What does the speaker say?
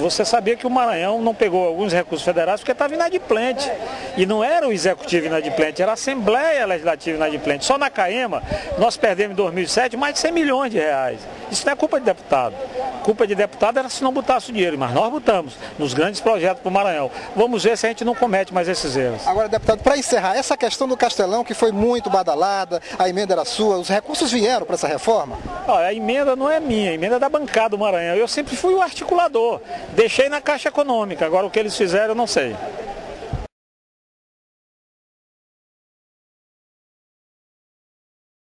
Você sabia que o Maranhão não pegou alguns recursos federais porque estava inadimplente. E não era o executivo inadimplente, era a Assembleia Legislativa inadimplente. Só na CAEMA nós perdemos em 2007 mais de 100 milhões de reais. Isso não é culpa de deputado. Culpa de deputado era se não botasse o dinheiro, mas nós botamos nos grandes projetos para o Maranhão. Vamos ver se a gente não comete mais esses erros. Agora, deputado, para encerrar, essa questão do Castelão, que foi muito badalada, a emenda era sua, os recursos vieram para essa reforma? Olha, a emenda não é minha, a emenda é da bancada do Maranhão. Eu sempre fui o articulador, deixei na Caixa Econômica, agora o que eles fizeram eu não sei.